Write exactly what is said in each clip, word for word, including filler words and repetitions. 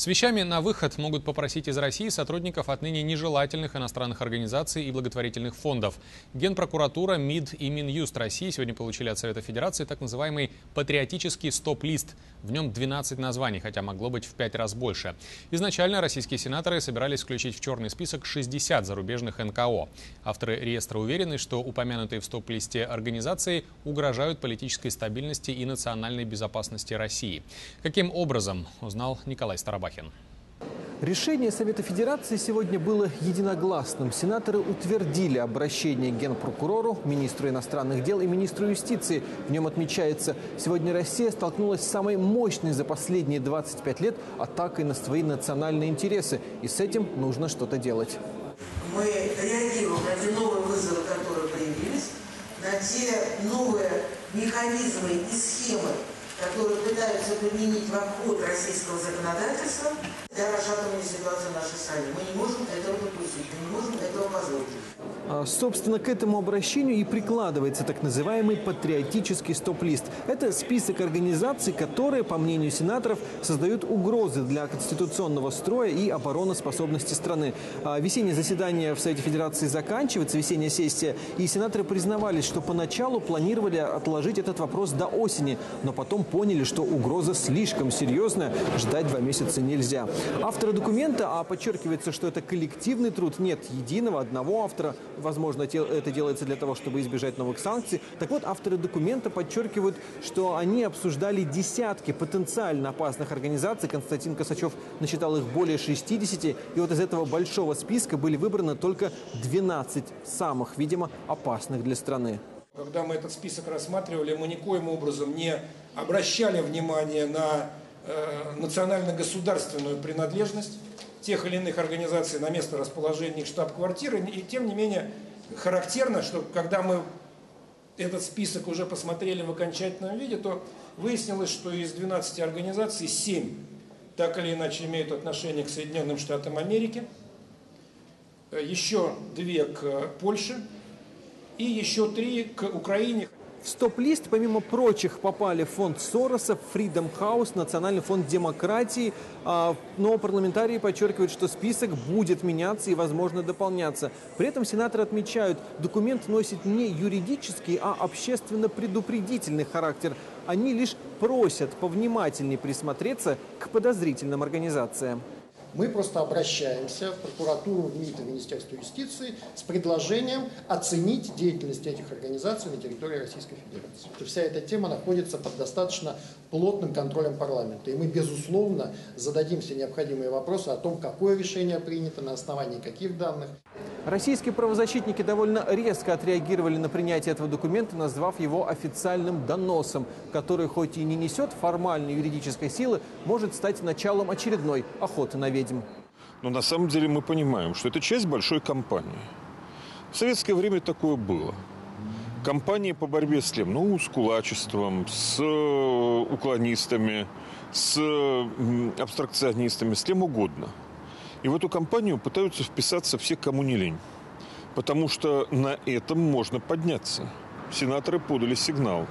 С вещами на выход могут попросить из России сотрудников отныне нежелательных иностранных организаций и благотворительных фондов. Генпрокуратура, МИД и Минюст России сегодня получили от Совета Федерации так называемый патриотический стоп-лист. В нем двенадцать названий, хотя могло быть в пять раз больше. Изначально российские сенаторы собирались включить в черный список шестьдесят зарубежных эн ка о. Авторы реестра уверены, что упомянутые в стоп-листе организации угрожают политической стабильности и национальной безопасности России. Каким образом, узнал Николай Старобахин. Решение Совета Федерации сегодня было единогласным. Сенаторы утвердили обращение к генпрокурору, министру иностранных дел и министру юстиции. В нем отмечается, сегодня Россия столкнулась с самой мощной за последние двадцать пять лет атакой на свои национальные интересы. И с этим нужно что-то делать. Мы реагируем на те новые вызовы, которые появились, на те новые механизмы и схемы, которые пытаются применить в обход российского законодательства для расшатывания ситуации в нашей стране. Мы не можем этого допустить, мы не можем этого позволить. А, собственно, к этому обращению и прикладывается так называемый патриотический стоп-лист. Это список организаций, которые, по мнению сенаторов, создают угрозы для конституционного строя и обороноспособности страны. А, весеннее заседание в Совете Федерации заканчивается, весенняя сессия, и сенаторы признавались, что поначалу планировали отложить этот вопрос до осени, но потом поняли, что угроза слишком серьезная, ждать два месяца нельзя. Авторы документа, а подчеркивается, что это коллективный труд, нет единого одного автора, возможно, это делается для того, чтобы избежать новых санкций. Так вот, авторы документа подчеркивают, что они обсуждали десятки потенциально опасных организаций. Константин Косачев насчитал их более шестидесяти, и вот из этого большого списка были выбраны только двенадцать самых, видимо, опасных для страны. Когда мы этот список рассматривали, мы никоим образом не обращали внимание на э, национально-государственную принадлежность тех или иных организаций на место расположения их штаб-квартиры. И тем не менее характерно, что когда мы этот список уже посмотрели в окончательном виде, то выяснилось, что из двенадцати организаций семь так или иначе имеют отношение к Соединенным Штатам Америки, еще две к Польше и еще три к Украине. В стоп-лист, помимо прочих, попали фонд Сороса, Freedom House, Национальный фонд демократии. Но парламентарии подчеркивают, что список будет меняться и, возможно, дополняться. При этом сенаторы отмечают, документ носит не юридический, а общественно-предупредительный характер. Они лишь просят повнимательнее присмотреться к подозрительным организациям. Мы просто обращаемся в прокуратуру, в МИД и в Министерство юстиции с предложением оценить деятельность этих организаций на территории Российской Федерации. Вся эта тема находится под достаточно плотным контролем парламента. И мы, безусловно, зададим все необходимые вопросы о том, какое решение принято, на основании каких данных. Российские правозащитники довольно резко отреагировали на принятие этого документа, назвав его официальным доносом, который хоть и не несет формальной юридической силы, может стать началом очередной охоты на ведьм. Но на самом деле мы понимаем, что это часть большой кампании. В советское время такое было. Кампании по борьбе с кем? Ну, с кулачеством, с уклонистами, с абстракционистами, с кем угодно. И в эту кампанию пытаются вписаться все, кому не лень. Потому что на этом можно подняться. Сенаторы подали сигнал.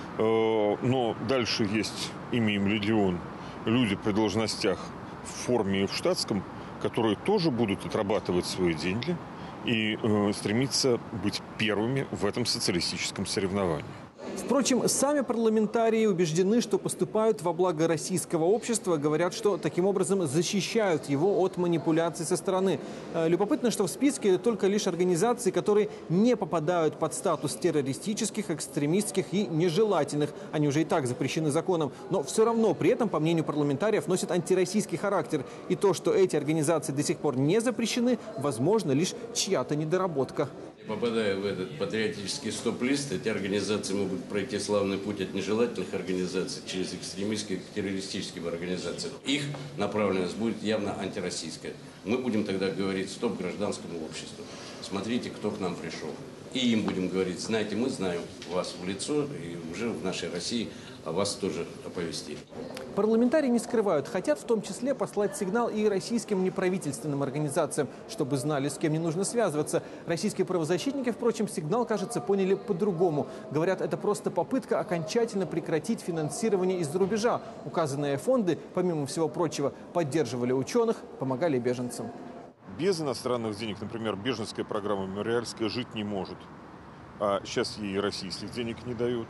Но дальше есть, имеем легион, люди при должностях в форме и в штатском, которые тоже будут отрабатывать свои деньги и стремиться быть первыми в этом социалистическом соревновании. Впрочем, сами парламентарии убеждены, что поступают во благо российского общества. Говорят, что таким образом защищают его от манипуляций со стороны. Любопытно, что в списке только лишь организации, которые не попадают под статус террористических, экстремистских и нежелательных. Они уже и так запрещены законом. Но все равно при этом, по мнению парламентариев, носят антироссийский характер. И то, что эти организации до сих пор не запрещены, возможно, лишь чья-то недоработка. Попадая в этот патриотический стоп-лист, эти организации могут пройти славный путь от нежелательных организаций через экстремистские к террористическим организациям. Их направленность будет явно антироссийская. Мы будем тогда говорить стоп гражданскому обществу. Смотрите, кто к нам пришел. И им будем говорить, знаете, мы знаем вас в лицо, и уже в нашей России о вас тоже оповестили. Парламентарии не скрывают, хотят в том числе послать сигнал и российским неправительственным организациям, чтобы знали, с кем не нужно связываться. Российские правозащитники, впрочем, сигнал, кажется, поняли по-другому. Говорят, это просто попытка окончательно прекратить финансирование из-за рубежа. Указанные фонды, помимо всего прочего, поддерживали ученых, помогали беженцам. Без иностранных денег, например, беженская программа «Мемориальская» жить не может. А сейчас ей российских денег не дают.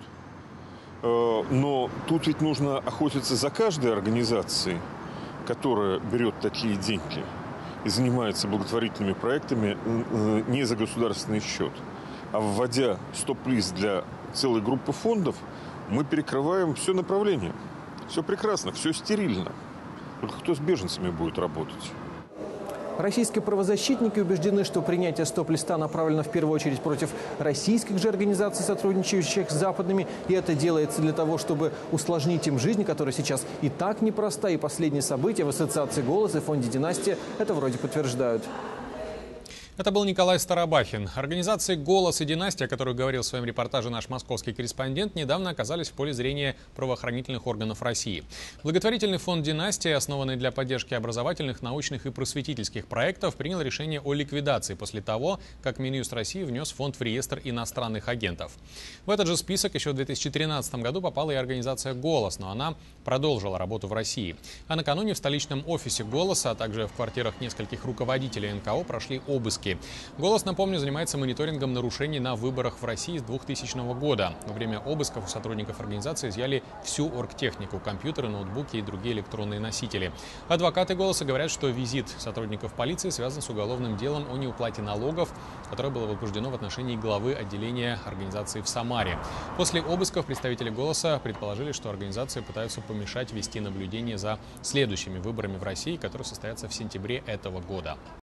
Но тут ведь нужно охотиться за каждой организацией, которая берет такие деньги и занимается благотворительными проектами не за государственный счет. А вводя стоп-лист для целой группы фондов, мы перекрываем все направление. Все прекрасно, все стерильно. Только кто с беженцами будет работать? Российские правозащитники убеждены, что принятие стоп-листа направлено в первую очередь против российских же организаций, сотрудничающих с западными. И это делается для того, чтобы усложнить им жизнь, которая сейчас и так непроста. И последние события в ассоциации «Голос» и фонде «Династия» это вроде подтверждают. Это был Николай Старобахин. Организации «Голос» и «Династия», о которых говорил в своем репортаже наш московский корреспондент, недавно оказались в поле зрения правоохранительных органов России. Благотворительный фонд «Династия», основанный для поддержки образовательных, научных и просветительских проектов, принял решение о ликвидации после того, как Минюст России внес фонд в реестр иностранных агентов. В этот же список еще в две тысячи тринадцатом году попала и организация «Голос», но она продолжила работу в России. А накануне в столичном офисе «Голоса», а также в квартирах нескольких руководителей эн ка о прошли обыски. «Голос», напомню, занимается мониторингом нарушений на выборах в России с двухтысячного года. Во время обысков у сотрудников организации изъяли всю оргтехнику, компьютеры, ноутбуки и другие электронные носители. Адвокаты «Голоса» говорят, что визит сотрудников полиции связан с уголовным делом о неуплате налогов, которое было возбуждено в отношении главы отделения организации в Самаре. После обысков представители «Голоса» предположили, что организации пытаются помешать вести наблюдение за следующими выборами в России, которые состоятся в сентябре этого года.